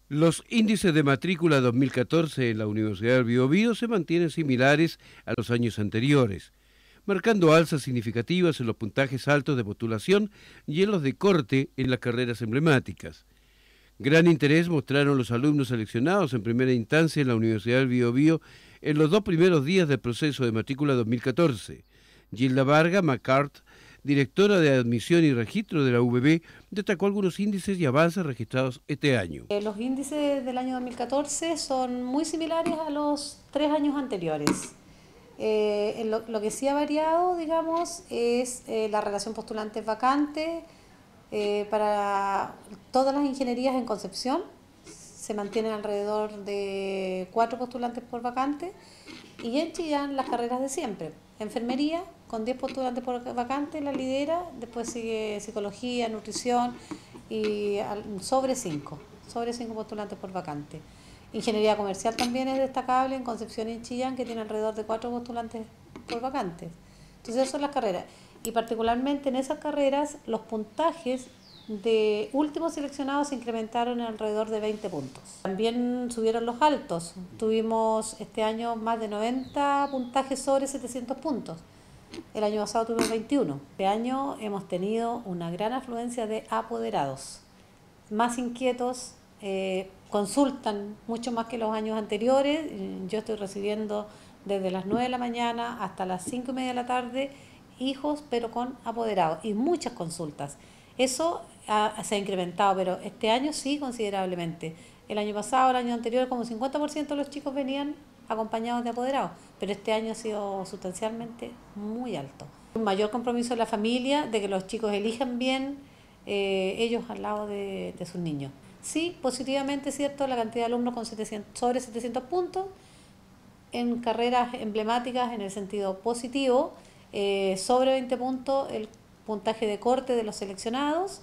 Los índices de matrícula 2014 en la Universidad del Biobío se mantienen similares a los años anteriores, marcando alzas significativas en los puntajes altos de postulación y en los de corte en las carreras emblemáticas. Gran interés mostraron los alumnos seleccionados en primera instancia en la Universidad del Biobío en los 2 primeros días del proceso de matrícula 2014. Gilda Varga Macart, directora de Admisión y Registro de la UBB, destacó algunos índices y avances registrados este año. Los índices del año 2014 son muy similares a los 3 años anteriores. Lo que sí ha variado, digamos, es la relación postulantes-vacantes. Para todas las ingenierías en Concepción se mantienen alrededor de 4 postulantes por vacante, y en Chillán las carreras de siempre. Enfermería con 10 postulantes por vacante, la lidera, después sigue psicología, nutrición y sobre 5 postulantes por vacante. Ingeniería comercial también es destacable en Concepción y en Chillán, que tiene alrededor de 4 postulantes por vacante. Entonces esas son las carreras, y particularmente en esas carreras los puntajes de últimos seleccionados se incrementaron en alrededor de 20 puntos. También subieron los altos, tuvimos este año más de 90 puntajes sobre 700 puntos. El año pasado tuvimos 21. Este año hemos tenido una gran afluencia de apoderados, más inquietos, consultan mucho más que los años anteriores. Yo estoy recibiendo desde las 9 de la mañana hasta las 5:30 de la tarde hijos, pero con apoderados, y muchas consultas. Eso se ha incrementado, pero este año sí considerablemente. El año pasado, el año anterior, como 50% de los chicos venían acompañados de apoderados, pero este año ha sido sustancialmente muy alto. Un mayor compromiso de la familia, de que los chicos elijan bien ellos al lado de sus niños. Sí, positivamente, cierto, la cantidad de alumnos con sobre 700 puntos en carreras emblemáticas en el sentido positivo, sobre 20 puntos el puntaje de corte de los seleccionados,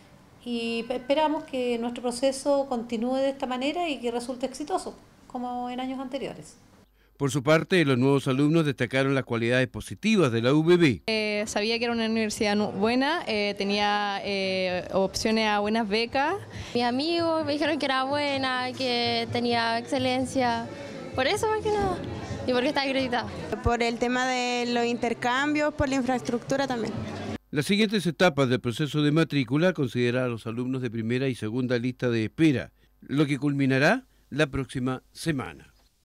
y esperamos que nuestro proceso continúe de esta manera y que resulte exitoso, como en años anteriores. Por su parte, los nuevos alumnos destacaron las cualidades positivas de la UBB. Sabía que era una universidad buena, tenía opciones a buenas becas. Mis amigos me dijeron que era buena, que tenía excelencia, por eso más que nada, y porque está acreditada. Por el tema de los intercambios, por la infraestructura también. Las siguientes etapas del proceso de matrícula consideran a los alumnos de primera y segunda lista de espera, lo que culminará la próxima semana.